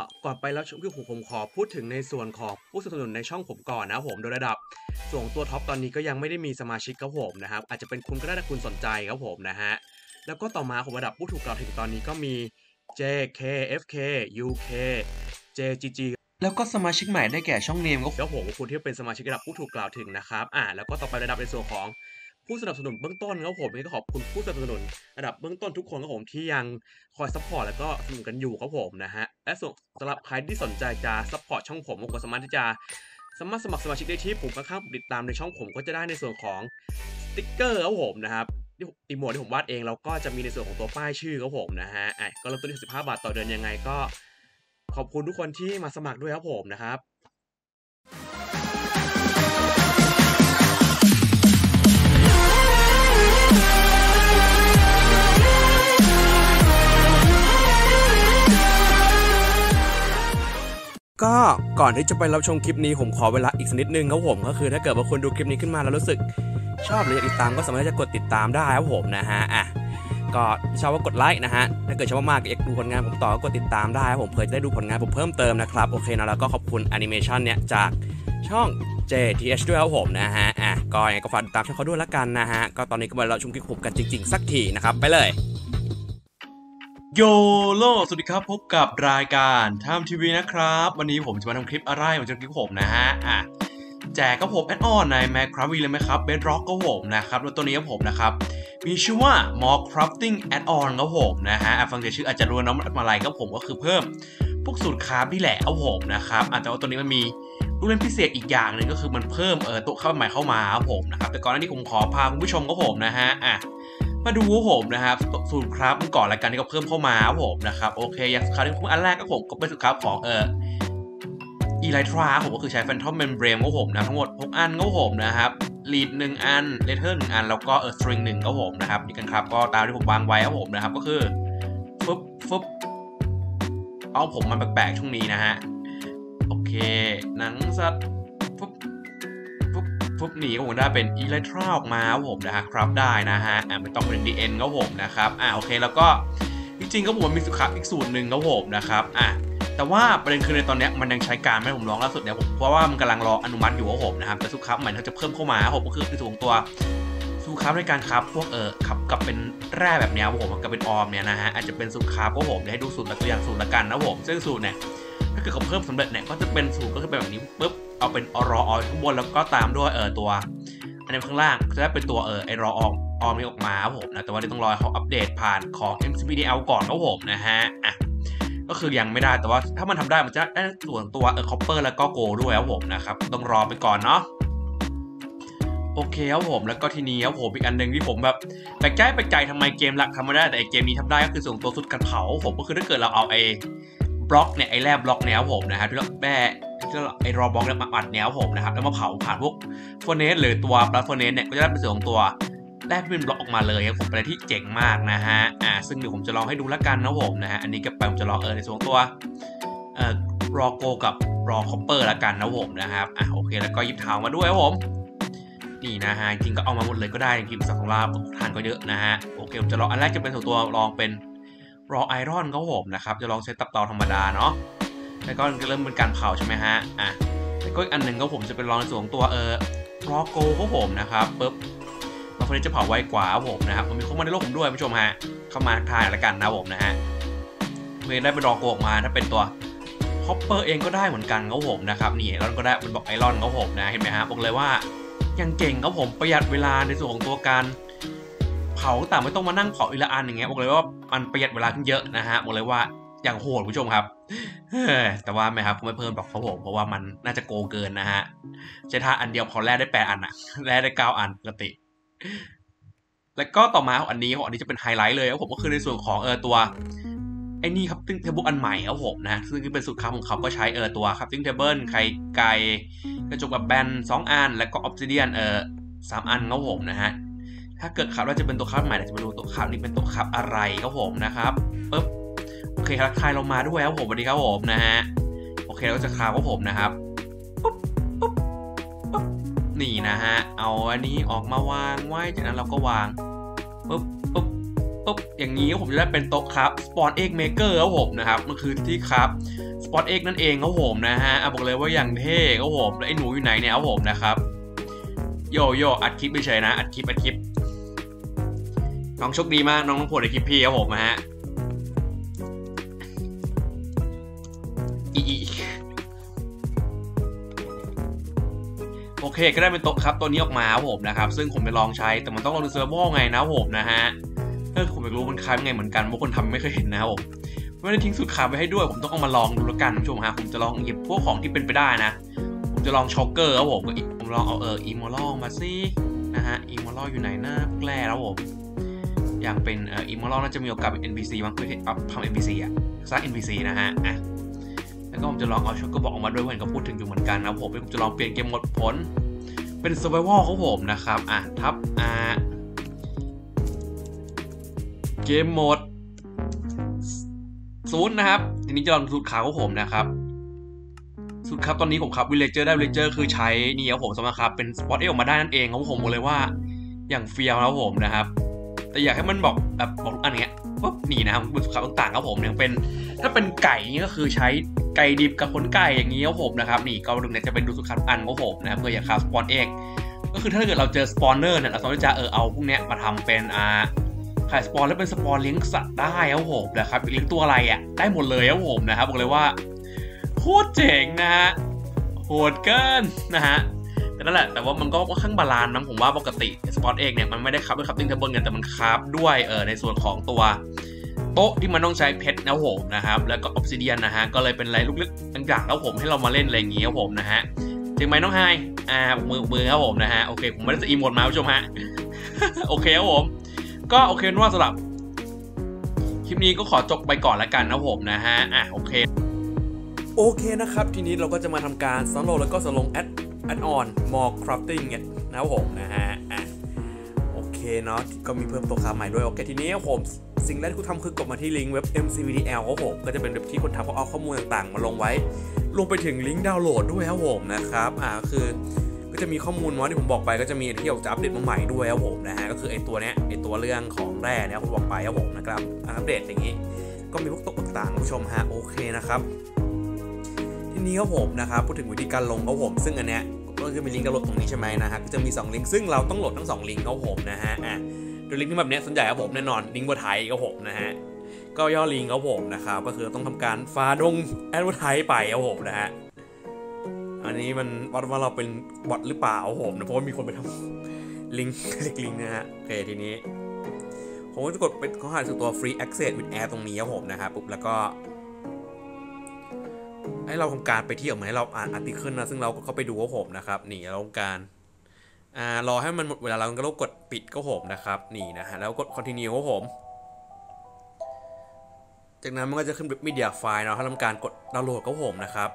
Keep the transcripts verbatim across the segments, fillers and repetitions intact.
ก่อนไปแล้วคือผมผมขอพูดถึงในส่วนของผู้สนับสนุนในช่องผมก่อนนะผมโดยระดับส่วนตัวท็อปตอนนี้ก็ยังไม่ได้มีสมาชิกครับผมนะครับอาจจะเป็นคุณก็ได้ถ้าคุณสนใจครับผมนะฮะแล้วก็ต่อมาผมระดับผู้ถูกกล่าวถึงตอนนี้ก็มี เจ เค เอฟ เค ยู เค เจ จี จี แล้วก็สมาชิกใหม่ได้แก่ช่องเนมครับผมคุณที่เป็นสมาชิกระดับผู้ถูกกล่าวถึงนะครับอ่าแล้วก็ต่อไประดับในส่วนของผู้สนับสนุนเบื้องต้นครับผมก็ขอบคุณผู้สนับสนุนระดับเบื้องต้นทุกคนครับผมที่ยังคอยซัพพอร์ตแล้วก็สนับสนุนกันอยู่ครับผมนะฮะและส่วนสำหรับใครที่สนใจจะซัพพอร์ตช่องผมก็สามารถที่จะสามารถสมัครสมาชิกได้ที่ปุ่มข้างๆติดตามในช่องผมก็จะได้ในส่วนของสติ๊กเกอร์ครับผมนะครับอีโมดที่ผมวาดเองแล้วก็จะมีในส่วนของตัวป้ายชื่อครับผมนะฮะอ่ะก็เริ่มต้นที่สิบห้าบาทต่อเดือนยังไงก็ขอบคุณทุกคนที่มาสมัครด้วยครับผมนะครับก็ก่อนที่จะไปรับชมคลิปนี้ผมขอเวลาอีกสักนิดนึงครับผมก็คือถ้าเกิดว่าคุณดูคลิปนี้ขึ้นมาแล้วรู้สึกชอบหรืออยากติดตามก็สามารถจะกดติดตามได้ครับผมนะฮะอ่ะก็ชอบว่ากดไลค์นะฮะถ้าเกิดชอบมากอยากดูผลงานผมต่อก็กดติดตามได้ครับผมเพื่อจะได้ดูผลงานผมเพิ่มเติมนะครับโอเคนะแล้วก็ขอบคุณแอนิเมชันเนี่ยจากช่อง เจ ที เอช ด้วยครับผมนะฮะอ่ะก็ยังไงก็ฝากติดตามช่องเขาด้วยละกันนะฮะก็ตอนนี้ก็มาเราชมคลิปผมกันจริงๆสักทีนะครับไปเลยโยโลสวัสดีครับพบกับรายการไทม์ทีวีนะครับวันนี้ผมจะมาทำคลิปอะไรผมจะทำคลิปผมนะฮะอ่ะแจกก็ผมแอดออนใน Minecraft เลยไหมครับเบดร็อกก็ผมนะครับแล้วตัวนี้ก็ผมนะครับมีชื่อว่า More Crafting Add-on ก็ผมนะฮะฟังจากชื่ออาจจะรู้น้ำอะไรก็ผมก็คือเพิ่มพวกสูตรคราฟที่แหละก็ผมนะครับแต่ว่าตัวนี้มันมีรูปเล่นพิเศษอีกอย่างหนึ่งก็คือมันเพิ่มเออตัวเข้าใหม่เข้ามาครับผมนะครับแต่ก่อนหน้านี้ผมขอพาคุณผู้ชมก็ผมนะฮะอ่ะมาดูผมนะครับสูตรคราฟก่อนรายการที่เขาเพิ่มเข้ามาครับผมนะครับโอเคอย่างคราวนี้ผมอันแรกก็ผมก็เป็นสูตรคราฟของเอออีไลทราผมก็คือใช้แฟนทอมเมมเบรนของผมนะทั้งหมดหกอันก็ผมนะครับลีดหนึ่งอันเลเทอร์หนึ่งอันแล้วก็เออสตริงหนึ่งก็ผมนะครับนี่กันครับก็ตามที่ผมวางไว้ครับผมนะครับก็คือฟึบฟึบเอาผมมันแปลกๆช่วงนี้นะฮะโอเคหนังสัตว์ฟึบฟึบฟึบหนีก็ผมได้เป็นอีไลทราออกมาครับผมนะฮะครับได้นะฮะอ่าไม่ต้องเป็น ดี เอ็น ก็ผมนะครับอ่าโอเคแล้วก็จริงๆก็ผมมีสูตรครับอีกสูตรหนึ่งก็ผมนะครับอ่าแต่ว่าประเด็นคือในตอนนี้มันยังใช้การไม่ผมลองล่าสุดเนี่ยผมเพราะว่ามันกำลังรออนุมัติอยู่ครับผมนะครับแต่สูตรครับใหม่เขาจะเพิ่มเข้ามาผมก็คือในส่วนของตัวสูตรครับในการครับพวกเออครับกับเป็นแร่แบบนี้ครับผมกับเป็นออมเนี่ยนะฮะอาจจะเป็นสูตรครับก็ผมให้ดูสูตรตัวอย่างสูตรละกันนะผมซึ่งสูตรเนี่ยถ้าเกิดเขาเพิ่มสำเร็จเนี่ยก็จะเป็นสูตรก็คือเป็นแบบนี้ปุ๊บเอาเป็นอรออข้างบนแล้วก็ตามด้วยเออตัวอันนี้ข้างล่างจะได้เป็นตัวเออไอรอออมออมนี้ออกมาครับผมนะแต่ว่าต้องรอเขาอัปเดตผ่านของ เอ็ม ซี พี ดี แอล ก่อนครับผมนะฮะอ่ะก็คือยังไม่ได้แต่ว่าถ้ามันทำได้มันจะได้ส่วนตัวเออคอปเปอร์แล้วก็โกด้วยครับผมนะครับต้องรอไปก่อนเนาะโอเคครับผมแล้วก็ทีนี้ครับผมอีกอันหนึ่งที่ผมแบบแปลกใจแปลกใจทำไมเกมหลักทำไม่ได้แต่เกมนี้ทำได้ก็คือส่วนตัวสุดกันเผาผมก็คือถ้าเกิดเราเอาไอ้บล็อกเนี่ยไอ้แร่บล็อกแนวผมนะครับที่เราแม่ที่เราไอ้รอบล็อกเนี่ยมาอัดแนวผมนะครับแล้วมาเผาผ่านพวกเฟอร์เนสหรือตัวบลัดเฟอร์เนสเนี่ยก็จะได้เป็นส่วนของตัวแรกเป็นบล็อกออกมาเลยครับผมเป็นอะไรที่เจ๋งมากนะฮะอ่าซึ่งเดี๋ยวผมจะลองให้ดูแล้วกันนะผมนะฮะอันนี้ก็ไปผมจะลองเออในส่วนตัวเอ่อรอโกกับรอคอปเปอร์แล้วกันนะผมนะครับอ่ะโอเคแล้วก็ยิบเท้ามาด้วยครับผมนี่นะฮะจริงก็เอามาหมดเลยก็ได้จริงๆสักของเราทานก็เยอะนะฮะโอเคผมจะลองอันแรกจะเป็นส่วนตัวลองเป็นรอไอรอนครับผมนะครับจะลองใช้ตับเตาธรรมดาเนาะแล้วก็เริ่มเป็นการเผาใช่ไหมฮะอ่ะแล้วก็อีกอันหนึ่งก็ผมจะเป็นลองในส่วนของตัวเออรอโกครับผมนะครับปุ๊บเราคนนี้จะเผาไวกว่าครับผมนะครับมันมีเข้ามาในโลกผมด้วยผู้ชมฮะเข้ามาทายแล้วกันนะผมนะฮะเมื่อได้เป็นรอโกออกมาถ้าเป็นตัวคอปเปอร์เองก็ได้เหมือนกันครับผมนะครับนี่แล้วก็ได้เป็นบอกไอรอนครับผมนะเห็นไหมฮะบอกเลยว่ายังเก่งครับผมประหยัดเวลาในส่วนของตัวการเผาแต่ไม่ต้องมานั่งเผาอีละอันอย่างเงี้ยบอกเลยว่ามันประหยัดเวลาขึ้นเยอะนะฮะบอกเลยว่าอย่างโหดผู้ชมครับแต่ว่าไหมครับไม่เพิ่มหรอกครับผมเพราะว่ามันน่าจะโกงเกินนะฮะใช้ท่าอันเดียวพอแร่ได้แปดอันอะแร่ได้เก้าอันปกติแล้วก็ต่อมาอันนี้อันนี้จะเป็นไฮไลท์เลยครับผมก็คือในส่วนของเออตัวไอ้นี่ครับติ้งเทเบิลอันใหม่ครับผมนะซึ่งเป็นสูตรครับของเขาก็ใช้เออตัวครับติ้งเทเบิลไข่ไก่กระจกกับแบนสองอันแล้วก็ออฟซิเดียนเออสามอันครับผมนะฮะถ้าเกิดครับว่าจะเป็นตัวครับใหม่จะมาดูตัวครับนี้เป็นตัวครับอะไรครับผมนะครับปึ๊บโอเคทักทายเรามาด้วยครับผมสวัสดีครับผมนะฮะโอเคเราจะคาว่าผมนะครับปุ๊บปุ๊บปุ๊บนี่นะฮะเอาอันนี้ออกมาวางไว้จากนั้นเราก็วางปุ๊บปุ๊บปปุ๊บอย่างนี้ผมจะได้เป็นโต๊ะครับ Spawn Egg Maker ครับผมนะครับมันคือที่ครับ Spawn Egg นั่นเองครับผมนะฮะบอกเลยว่าอย่างเท่ครับผมแล้วไอ้หนูอยู่ไหนเนี่ยครับผมนะครับโยโย่อัดคลิปไม่ใช่นะอัดคลิปอัดคลิปน้องโชคดีมากน้องต้องโผล่ในคลิปพี่ครับผมนะฮะอีอีโอเคก็ได้เป็นโต๊ะครับตัวนี้ออกมาครับผมนะครับซึ่งผมไปลองใช้แต่มันต้องลองดูเซอร์ฟเวอร์ไงนะผมนะฮะถ้าผมอยากรู้มันคล้ายไงเหมือนกันบางคนทำไม่เคยเห็นนะครับผมไม่ได้ทิ้งสูตรคาไว้ให้ด้วยผมต้องเอามาลองดูแล้วกันผู้ชมฮะผมจะลองหยิบพวกของที่เป็นไปได้นะผมจะลองช็อกเกอร์ครับผมผมลองเอาเอออิมมอรัลมาสินะฮะอิมมอรัลอยู่ไหนหน้าแกล้แล้วผมอย่างเป็นเอ่ออิมมอรัลน่าจะมีโอกาสเป็น เอ็น พี ซี บ้างเพื่อทำ เอ็น พี ซี อ่ะสร้าง เอ็น พี ซี นะฮะอ่ะแล้วก็ผมจะลองเอาช็อกเกอร์บอกออกมาด้วยเหมือนกับพูดถึงอยู่เหมือนกันนะผมผมจะลองเปลี่ยนเกมหมดผลเป็น survival ของผมนะครับอ่ะทับอ่าเกมโหมดศูนย์นะครับทีนี้จะลองสูตรขาวของผมนะครับสูตรครับตอนนี้ผมครับวิลเลเจอร์ได้วิลเลเจอร์คือใช้นี่ครับผมสำหรับครับเป็นสปอตเอออกมาได้นั่นเองครับผมบอกเลยว่าอย่างเฟี้ยวนะผมนะครับแต่อยากให้มันบอกแบบบอกอันเนี้ยปุ๊บนี่นะครับสูตรขาวต่างๆครับผมอย่างเป็นถ้าเป็นไก่นี่ก็คือใช้ไก่ดิบกับขนไก่อย่างนี้ครับผมนะครับนี่ก็ดูเนี่ยจะเป็นดูสูตรครับอันครับผมนะครับเพื่ออยากคราฟสปอนเอกก็คือถ้าเกิดเราเจอสปอนเนอร์เนี่ยเราสามารถจะเออเอาพวกเนี้ยมาทำเป็นอ่าขายสปอนแล้วเป็นสปอนเลี้ยงสัตว์ได้ครับผมนะครับเลี้ยงตัวอะไรอ่ะได้หมดเลยครับผมนะครับบอกเลยว่าโคตรเจ๋งนะฮะโหดเกินนะฮะแต่นั่นแหละแต่ว่ามันก็ค่อนข้างบาลานซ์นะผมว่าปกติสปอนเอกเนี่ยมันไม่ได้คับด้วยคับติ้งเทเบิลกันแต่มันคับด้วยเออในส่วนของตัวโต๊ะที่มันต้องใช้เพชรนะผมนะครับแล้วก็ออฟซิเดียนนะฮะก็เลยเป็นอะไรลูกเล็กต่างๆแล้วผมให้เรามาเล่นอะไรอย่างงี้ครับผมนะฮะจริงไหมน้องไฮอ่ามือมือครับผมนะฮะโอเคผมไม่ได้จะอีโมดมาผู้ชมฮะโอเคครับผมก็โอเคว่าสำหรับคลิปนี้ก็ขอจบไปก่อนแล้วกันนะผมนะฮะอ่ะโอเคโอเคนะครับทีนี้เราก็จะมาทำการซัมโหลดแล้วก็สลงแอดแอดออนมอร์คราฟติ้งเนี่ยนะครับผมนะฮะอ่ะโอเคเนาะก็มีเพิ่มตัวคาใหม่ด้วยโอเคทีนี้ผมสิ่งแรกที่คุณทำคือกดมาที่ลิงก์เว็บ เอ็ม ซี วี ดี แอล ครับผมก็จะเป็นเว็บที่คนทำเขาเอาข้อมูลต่างๆมาลงไว้รวมไปถึงลิงก์ดาวน์โหลดด้วยครับผมนะครับอ่าคือก็จะมีข้อมูลว่าที่ผมบอกไปก็จะมีที่ออกจะอัปเดตมาใหม่ด้วยครับผมนะฮะก็คือไอตัวเนี้ยไอตัวเรื่องของแร่เนี่ยผมบอกไปครับผมนะครับอัปเดตอย่างนี้ก็มีพวกตกต่างๆผู้ชมฮะโอเคนะครับทีนี้ครับผมนะครับพูดถึงวิธีการลงครับผมซึ่งอันเนี้ยก็จะมีลิงก์ดาวน์โหลดตรงนี้ใช่ไหมนะฮะก็จะมีสองลิงก์ซึ่งเราต้องโหลดทั้งสองลิงก์ครับผมนะฮะอ่ะโดยลิงก์ที่แบบเนี้ยส่วนใหญ่ครับผมแน่นอนลิงก์บนไทยครับผมนะฮะก็ย่อลิงก์ครับผมนะครับก็คือต้องทำการฟาดงแอดเวอร์ไทไปครับผมนะฮะอันนี้มันวัดว่าเราเป็นบอทหรือเปล่าครับผมนะเพราะว่ามีคนไปทำลิงก์เล็กลิงก์นะฮะโอเคทีนี้ผมก็จะกดเป็นข้อหาสู่ตัว free access with air ตรงนี้ครับผมนะครับปุ๊บแล้วก็ให้เราทำการไปเที่ยวเหมือนให้เราอ่านอาร์ติเคิลนะซึ่งเราก็เข้าไปดูครับผมนะครับนี่เราทำการอ่ารอให้มันหมดเวลาเราก็กดปิดก็ผมนะครับนี่นะฮะแล้วกด continue ครับผมจากนั้นมันก็จะขึ้นเป็น media file เนาะถ้าทำการกดดาวน์โหลดก็ผมนะครับ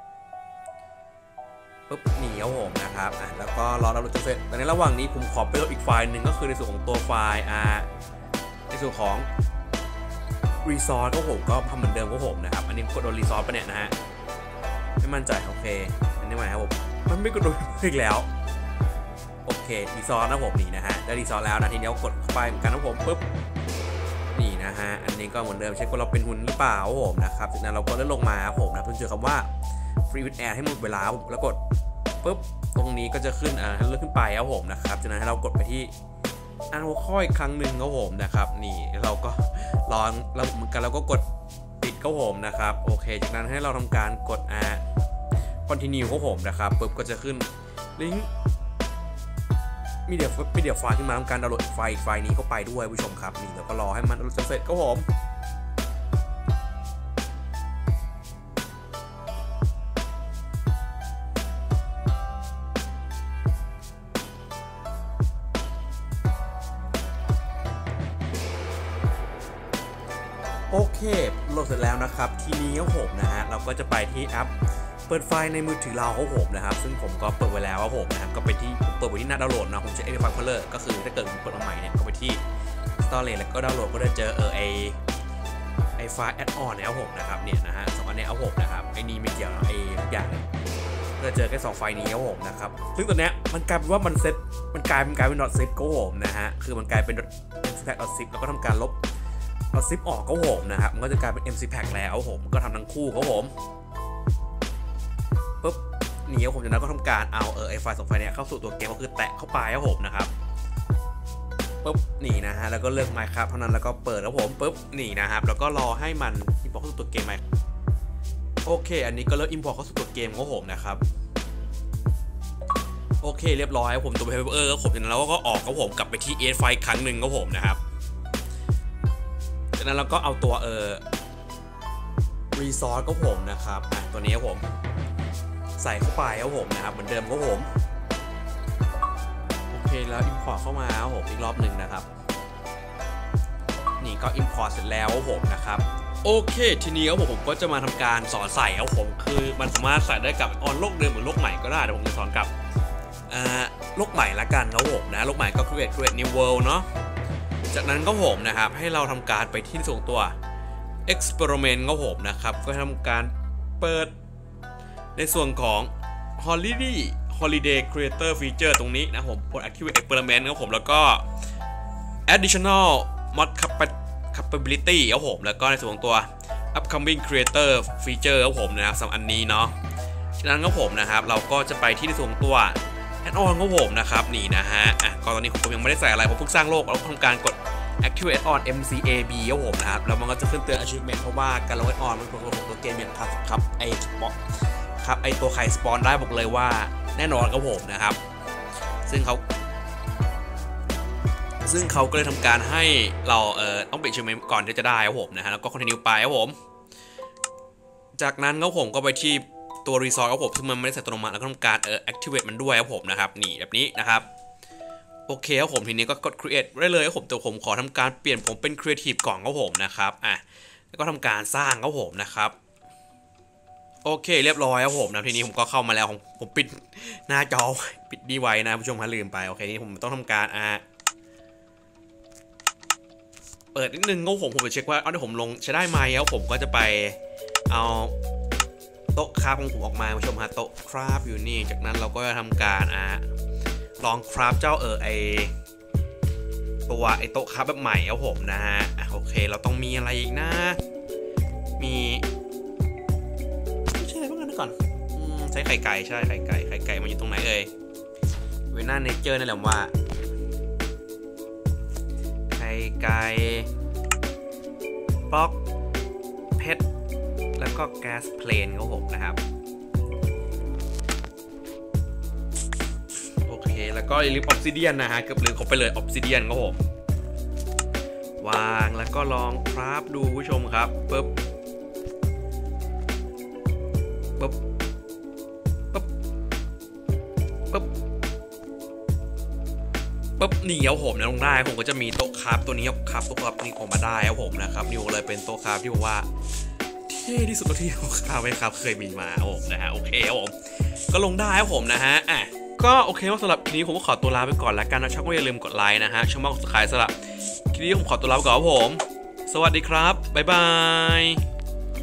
ปุ๊บนี่ครับผมนะครับอ่ะแล้วก็รอดาวน์โหลดจนเสร็จแต่ในระหว่างนี้ผมขอไปโหลดอีกไฟล์หนึ่งก็คือในส่วนของตัวไฟล์อ่าในส่วนของ resource ก็ผมก็ทำเหมือนเดิมก็ผมนะครับอันนี้กดโดน resource ปะเนี่ยนะฮะไม่มั่นใจโอเคอันนี้ใหม่ครับผมมันไม่กดโดนอีกแล้วโอเครีซอสนะผมนี่นะฮะได้รีซอสแล้วนะทีนี้กดเข้าไปเหมือนกันนะผมปุ๊บนี่นะฮะอันนี้ก็เหมือนเดิมเช็คว่าเราเป็นหุ่นหรือเปล่าผมนะครับจากนั้นเราก็เลื่อนลงมาผมนะเพิ่งเจอคำว่า free with air ให้หมดเวลาแล้วกดปุ๊บตรงนี้ก็จะขึ้นอ่าเลื่อนขึ้นไปครับผมนะครับจากนั้นให้เรากดไปที่อันหัวข้ออีกครั้งหนึ่งครับผมนะครับนี่เราก็ลองเราเหมือนกันเราก็กดปิดครับผมนะครับโอเคจากนั้นให้เราทำการกดอ่า continue ครับผมนะครับปุ๊บก็จะขึ้นลิงก์มีเดียมีเดียไฟล์ขึ้นมาทำการดาวน์โหลดไฟล์ไฟล์นี้เข้าไปด้วยผู้ชมครับนี่แล้วก็รอให้มันเสร็จก็ผมโอเคโหลดเสร็จแล้วนะครับทีนี้ครับผมนะฮะเราก็จะไปที่แอปเปิดไฟล์ในมือถือเราครับผมนะครับซึ่งผมก็เปิดไว้แล้วครับผมนะครับก็ไปที่เปิดไว้ที่หน้าดาวน์โหลดนะผมจะเอ็กซ์ไฟล์เพลเลอร์ก็คือถ้าเกิดผมเปิดมาใหม่เนี่ยก็ไปที่ storage แล้วก็ดาวน์โหลดก็จะเจอเออไอไอไฟล์แอดออนเนี่ยครับผมนะครับเนี่ยนะฮะสองอันนี้ครับผมนะครับไอนี้ไม่เกี่ยวนะไอทุกอย่างก็จะเจอแค่สองไฟล์นี้ครับผมนะครับซึ่งตอนเนี้ยมันกลายเป็นว่ามันเซตมันกลายเป็นกลายเป็น .zip ก็ผมนะฮะคือมันกลายเป็น .zip แล้วก็ทำการลบ .zip ออกก็ผมนะครับมันก็จะกลายเป็น mcpack แล้วผมก็ทำทั้งคู่ก็ผมปุ๊บนี่ผมจากนั้นก็ทำการเอาเออไอไฟล์สองไฟล์เนี่ยเข้าสู่ตัวเกมก็คือแตะเข้าไปครับผมนะครับปุ๊บนี่นะฮะแล้วก็เลือก Minecraft เท่านั้นแล้วก็เปิดครับผมปุ๊บนี่นะครับแล้วก็รอให้มัน import เข้าสู่ตัวเกมใหม่โอเคอันนี้ก็เริ่ม import เข้าสู่ตัวเกมครับผมนะครับโอเคเรียบร้อยครับผมตัว Paper ก็ผมจากนั้นเราก็ออกครับผมกลับไปที่ เอ ไฟล์ครั้งหนึ่งครับผมนะครับจากนั้นเราก็เอาตัวเออ resource ก็ผมนะครับอ่ะตัวนี้ครับผมใส่เข้าไปครับผมนะครับเหมือนเดิมครับผมโอเคแล้ว import เข้ามาครับผมอีกรอบหนึ่งนะครับนี่ก็ import เสร็จแล้วครับผมนะครับโอเคทีนี้ครับผมผมก็จะมาทำการสอนใส่ครับผมคือมันสามารถใส่ได้กับออนโลกเดิมหรือโลกใหม่ก็ได้เดี๋ยวผมจะสอนกับโลกใหม่ละกันครับผมนะโลกใหม่ก็ create create new world เนาะจากนั้นก็ผมนะครับให้เราทำการไปที่ส่งตัว experiment ก็ผมนะครับก็ทำการเปิดในส่วนของ holiday holiday creator feature ตรงนี้นะผมกด activate experiment ครับผมแล้วก็ additional mod capability ครับผมแล้วก็ในส่วนของตัว upcoming creator feature ครับผมนะครับสำหรับอันนี้เนาะฉะนั้นครับผมนะครับเราก็จะไปที่ในส่วนของตัว add on ครับผมนะครับนี่นะฮะอ่ะก็ตอนนี้ผมยังไม่ได้ใส่อะไรผมเพิ่งสร้างโลกแล้วทำการกด activate on เอ็ม ซี เอ บี ครับผมนะครับแล้วมันก็จะขึ้นเตือน achievement เพราะว่าการลง add on มันถูกลงตัวเกมเนี่ยครับครับไอ้ครับไอตัวไข่สปอนได้บอกเลยว่าแน่นอนครับผมนะครับซึ่งเขาซึ่งเขาก็เลยทำการให้เราเอ่อต้องปิดชิมก่อนที่จะได้ครับผมนะฮะแล้วก็ continue ไปครับผมจากนั้นครับผมก็ไปที่ตัว resource ครับผมซึ่งมันไม่ได้ใส่ตัวลงมาแล้วก็ทำการเอ่อ activate มันด้วยครับผมนะครับนี่แบบนี้นะครับโอเคครับผมทีนี้ก็กด create ได้เลยครับผมแต่ผมขอทำการเปลี่ยนผมเป็น creative ก่อนครับผมนะครับอ่ะแล้วก็ทำการสร้างครับผมนะครับโอเคเรียบร้อยครับผมนะทีนี้ผมก็เข้ามาแล้วผมผมปิดหน้าจอปิดดีไว้นะผู้ชมฮะลืมไปโอเคนี้ผมต้องทำการอ่ะเปิดนิดนึงก็ผมผมไปเช็คว่าเอาที่ผมลงใช้ได้ไหมแล้วผมก็จะไปเอาโต๊ะคราฟของผมออกมาผู้ชมฮะโต๊ะคราฟอยู่นี่จากนั้นเราก็จะทำการอ่ะลองคราฟเจ้าเออไอตัวไอโต๊ะคราฟแบบใหม่ครับผมนะฮะโอเคเราต้องมีอะไรอีกนะมีก่อนใช้ไข่ไก่ใช่ไข่ไก่ไข่ไก่มันอยู่ตรงไหนเอ่ยเวน่าเนเจอร์นั่นแหละว่าไข่ไก่บล็อกเพชรแล้วก็แก๊สเพลนครับผมนะครับโอเคแล้วก็อย่าลืมออฟซิเดียนนะฮะเกือบลืมเขาไปเลยออฟซิเดียนครับผมวางแล้วก็ลองคราฟดูผู้ชมครับปึ๊บปึ๊บปึ๊บปึ๊บปึ๊บนี่ครับผมนะลงได้ผมก็จะมีโต๊ะคราฟตัวนี้ครับโต๊ะคราฟนี้ออกมาได้ครับผมนะครับนี่เลยเป็นโต๊ะคราฟที่บอกว่าเท่ที่สุดที่เราคราฟไว้ครับเคยมีมาครับผมนะฮะโอเคครับผมก็ลงได้ครับผมนะฮะอ่ะก็โอเคว่าสำหรับคลิปนี้ผมก็ขอตัวลาไปก่อนแล้วกันนะช่างก็อย่าลืมกดไลค์นะฮะช่องบ้านกดซับสไครบ์สำหรับคลิปนี้ผมขอตัวลาไปก่อนครับผมสวัสดีครับบ๊ายบาย